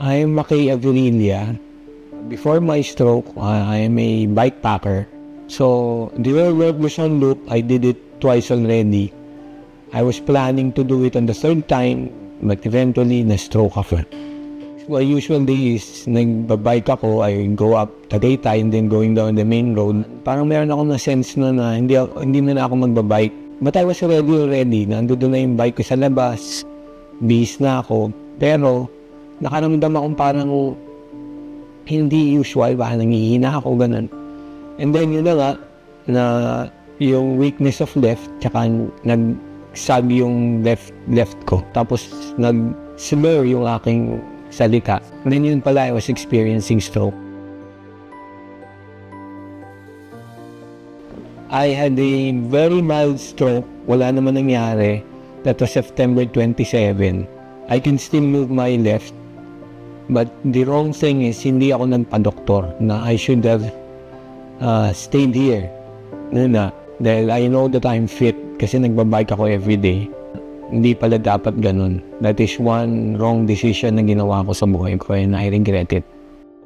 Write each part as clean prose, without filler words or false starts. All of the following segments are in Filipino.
I'm Mackay Avililla. Before my stroke, I am a bike packer. So, the World Mission Loop, I did it twice already. I was planning to do it on the third time, but eventually, na-stroke ako. Well, usually is, nagbabike ako, I go up Tagaytay and then going down the main road. Parang meron ako na sense na hindi na ako magbabike. But I was already. Nandun na yung bike ko sa labas. Bis na ako. Pero, nakaramdam akong parang hindi usual. Baka nangihina ako, ganun. And then, yun na nga, na yung weakness of left, tsaka nag-sag yung left ko. Tapos, nag-slur yung aking salita. And then, yun pala, I was experiencing stroke. I had a very mild stroke. Wala naman nangyari. That was September 27. I can still move my left. But the wrong thing is, hindi ako nagpa-doktor na I should have stayed here. Dahil I know that I'm fit kasi nagbabike ako everyday. Hindi pala dapat ganun. That is one wrong decision na ginawa ko sa buhay ko and I regret it.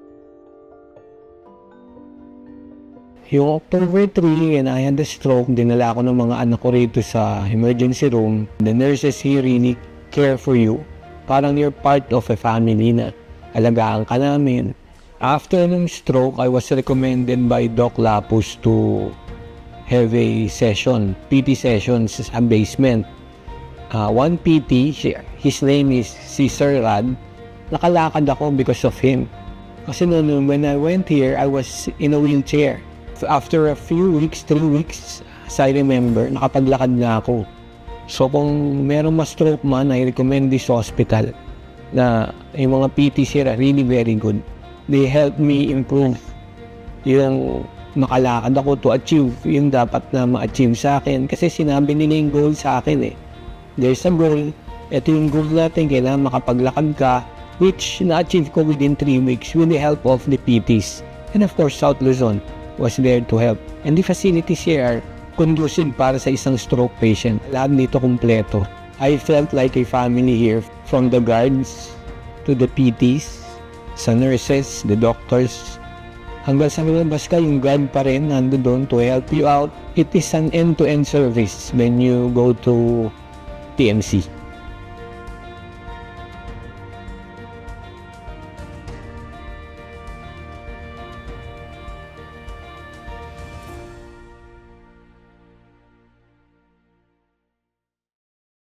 Yung October 3 and I had a stroke, dinala ako ng mga anak ko rito sa emergency room. The nurses here really care for you. Parang you're part of a family na alagaan ka namin. After ng stroke, I was recommended by Doc Lapus to have a session, PT session sa basement. One PT, his name is Sir Rad. Nakalakad ako because of him. Kasi noon, when I went here, I was in a wheelchair. After a few weeks, 3 weeks, as I remember, nakapaglakad na ako. So kung merong ma-stroke man, I recommend this hospital na yung mga PTs here are really very good. They help me improve yung makalakad ako to achieve yung dapat na ma-achieve sa akin. Kasi sinabi nila yung goal sa akin eh. There's a goal. Ito yung goal natin, kailangan makapaglakad ka, which na-achieve ko within 3 weeks with the help of the PTs. And of course, South Luzon was there to help. And the facilities here are conducive para sa isang stroke patient. Lahat dito kumpleto. I felt like a family here, from the guards to the PTs, sa nurses, the doctors. Hanggang sa labas ka, yung guard pa rin nando doon to help you out. It is an end-to-end service when you go to TMC.